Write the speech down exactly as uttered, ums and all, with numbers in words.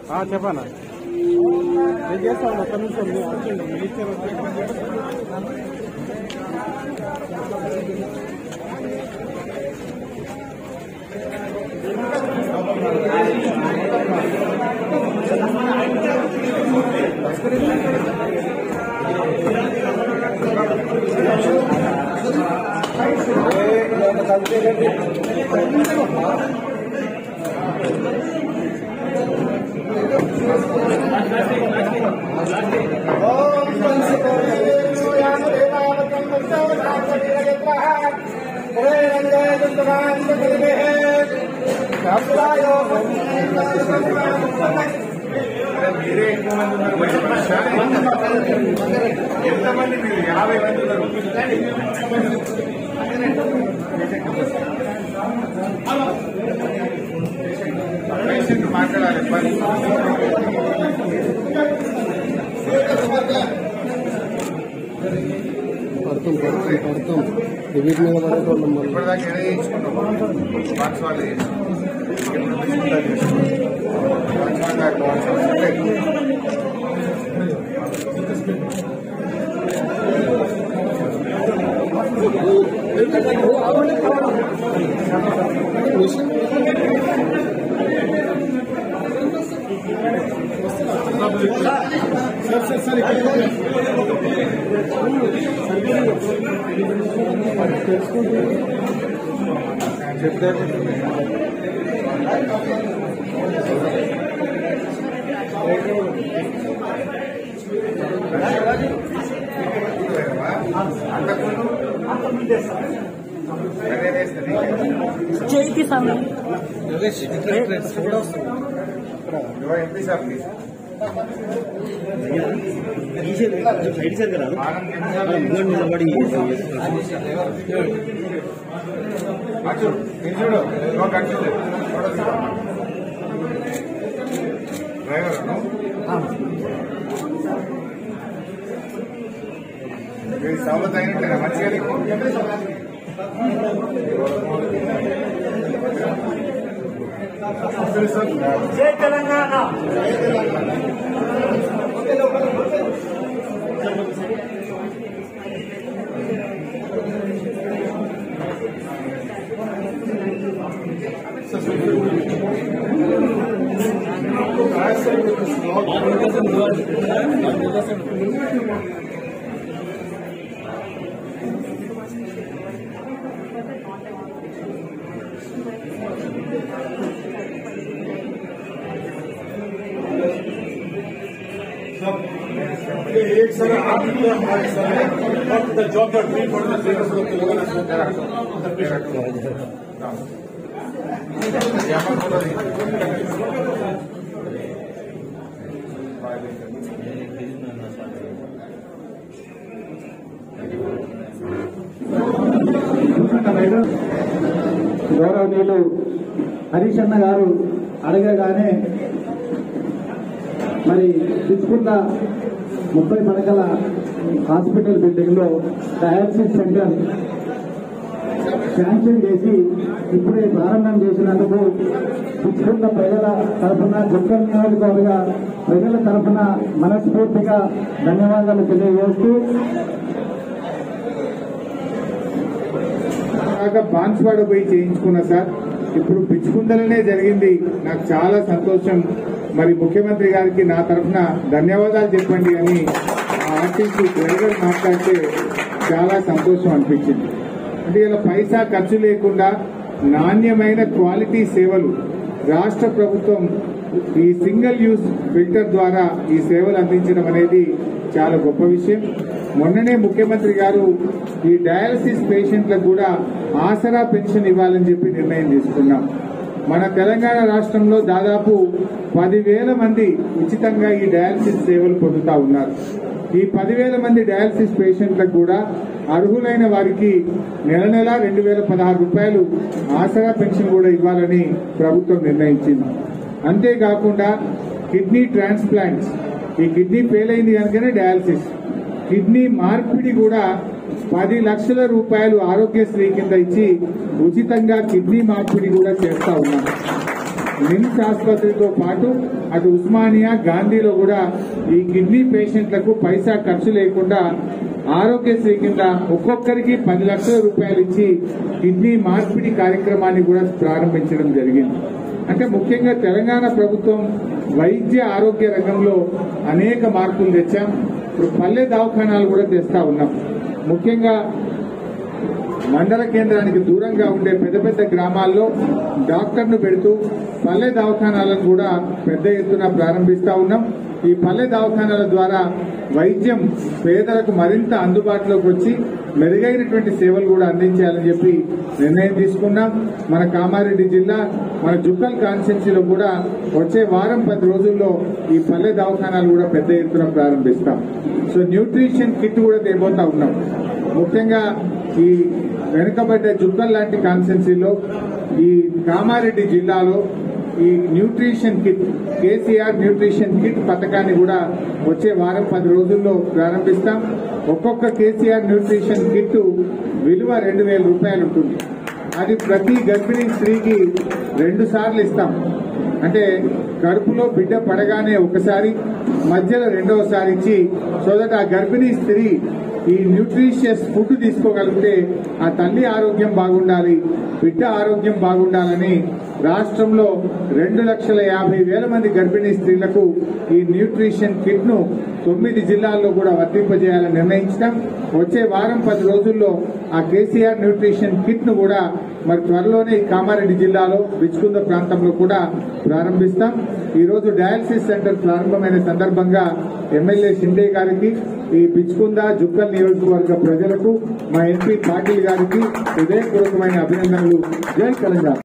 చెప్పనా నేను చేస్తాను ఒక్క నిమిషం మినిస్టర్ మీరే ఎక్కువ మంది ఉన్నారు. ఎంతమంది మీరు యాభై మంది ఉన్నారు. పేషెంట్ మాట్లాడాలి. పడుతుంది పడుతుంది పడుతుంది వీటి మీద పడేటోళ్ళం ఇప్పటిదాకా ఎడ చేయించుకున్నాం. బాక్స్ వాళ్ళు చెప్తే చేతి సమయం ఎంపీ సార్ ప్లీజ్ నిలబడి అచ్చు చూడు డ్రైవర్ సవలత్ అయినట్లేదా మంచిగా జై తెలంగాణ एक सर आदित्य हमारे sir the job that we for the famous of గౌరవనీయులు హరీష్ అన్న గారు అడగగానే మరి తీసుకున్న ముప్పై పడకల హాస్పిటల్ బిల్డింగ్ లో డయాలసిస్ సెంటర్ శాంక్షన్ చేసి ఇప్పుడే ప్రారంభం చేసినందుకు తీసుకున్న ప్రజల తరఫున జుక్కల్ నియోజకవర్గ ప్రజల తరఫున మనస్ఫూర్తిగా ధన్యవాదాలు తెలియజేస్తూ బాన్స్వాడ పోయి చేయించుకున్నా సార్. ఇప్పుడు పిచ్చుకుందలనే జరిగింది. నాకు చాలా సంతోషం. మరి ముఖ్యమంత్రి గారికి నా తరఫున ధన్యవాదాలు చెప్పండి అని ఆర్టీసీ డ్రైవర్ మాట్లాడితే చాలా సంతోషం అనిపించింది. అంటే ఇలా పైసా ఖర్చు లేకుండా నాణ్యమైన క్వాలిటీ సేవలు రాష్ట్ర ప్రభుత్వం ఈ సింగిల్ యూజ్ ఫిల్టర్ ద్వారా ఈ సేవలు అందించడం అనేది చాలా గొప్ప విషయం. మొన్ననే ముఖ్యమంత్రి గారు ఈ డయాలసిస్ పేషెంట్లకు కూడా ఆసరా పెన్షన్ ఇవ్వాలని చెప్పి నిర్ణయం తీసుకున్నాం. మన తెలంగాణ రాష్ట్రంలో దాదాపు పదివేల మంది ఉచితంగా ఈ డయాలసిస్ సేవలు పొందుతా ఉన్నారు. ఈ పదివేల మంది డయాలసిస్ పేషెంట్లకు కూడా అర్హులైన వారికి నెల నెల రెండు వేల పదహారు రూపాయలు ఆసరా పెన్షన్ కూడా ఇవ్వాలని ప్రభుత్వం నిర్ణయించింది. అంతేకాకుండా కిడ్నీ ట్రాన్స్ప్లాంట్స్, ఈ కిడ్నీ ఫెయిల్ అయింది కనుకనే డయాలసిస్, కిడ్నీ మార్పిడి కూడా పది లక్షల రూపాయలు ఆరోగ్యశ్రీ కింద ఇచ్చి ఉచితంగా కిడ్నీ మార్పిడి కూడా చేస్తా ఉన్నాం. నిమ్స్ ఆసుపత్రితో పాటు అటు ఉస్మానియా గాంధీలో కూడా ఈ కిడ్నీ పేషెంట్లకు పైసా ఖర్చు లేకుండా ఆరోగ్యశ్రీ కింద ఒక్కొక్కరికి పది లక్షల రూపాయలు ఇచ్చి కిడ్నీ మార్పిడి కార్యక్రమాన్ని కూడా ప్రారంభించడం జరిగింది. అంటే ముఖ్యంగా తెలంగాణ ప్రభుత్వం వైద్య ఆరోగ్య రంగంలో అనేక మార్పులు తెచ్చాం. ఇప్పుడు పల్లె దవాఖానాలు కూడా తెస్తా ఉన్నాం. ముఖ్యంగా మండల కేంద్రానికి దూరంగా ఉండే పెద్ద పెద్ద గ్రామాల్లో డాక్టర్ను పెడుతూ పల్లె దవాఖానాలను కూడా పెద్ద ఎత్తున ప్రారంభిస్తా ఉన్నాం. ఈ పల్లె దవాఖానాల ద్వారా వైద్యం పేదలకు మరింత అందుబాటులోకి వచ్చి మెరుగైనటువంటి సేవలు కూడా అందించాలని చెప్పి నిర్ణయం తీసుకున్నాం. మన కామారెడ్డి జిల్లా మన జుక్కల్ కాన్స్టిట్యున్సీలో కూడా వచ్చే వారం పది రోజుల్లో ఈ పల్లె దవాఖానాలు కూడా పెద్ద ఎత్తున ప్రారంభిస్తాం. సో న్యూట్రిషన్ కిట్ కూడా తేబోతా ఉన్నాం. ముఖ్యంగా ఈ వెనుకబడ్డ జుక్కల్ లాంటి కాన్స్టిట్యున్సీలో ఈ కామారెడ్డి జిల్లాలో ఈ nutrition kit KCR nutrition kit పథకాన్ని కూడా వచ్చే వారం పది రోజుల్లో ప్రారంభిస్తాం. ఒక్కొక్క కేసీఆర్ న్యూట్రిషన్ కిట్ విలువ రెండు వేల రూపాయలు ఉంటుంది. అది ప్రతి గర్భిణీ స్త్రీకి రెండు సార్లు ఇస్తాం. అంటే కడుపులో బిడ్డ పడగానే ఒకసారి, మధ్యలో రెండవసారి ఇచ్చి సో దట్ ఆ గర్భిణీ స్త్రీ ఈ న్యూట్రిషియస్ ఫుడ్ తీసుకోగలిగితే ఆ తల్లి ఆరోగ్యం బాగుండాలి, బిడ్డ ఆరోగ్యం బాగుండాలని రాష్ట్రంలో రెండు లక్షల యాభై వేల మంది గర్భిణీ స్త్రీలకు ఈ న్యూట్రిషన్ కిట్ ను తొమ్మిది జిల్లాల్లో కూడా వర్తింపజేయాలని నిర్ణయించడం. వచ్చే వారం పది రోజుల్లో ఆ కేసీఆర్ న్యూట్రిషన్ కిట్ ను కూడా మరి త్వరలోనే కామారెడ్డి జిల్లాలో బిచ్కుంద ప్రాంతంలో కూడా ప్రారంభిస్తాం. ఈ రోజు డయాలసిస్ సెంటర్ ప్రారంభమైన సందర్భంగా ఎమ్మెల్యే షిండే గారికి, ఈ బిచ్కుంద జుక్కల్ నియోజకవర్గ ప్రజలకు, మా ఎంపీ పాటిల్ గారికి హృదయపూర్వకమైన అభినందనలు. జై తెలంగాణ.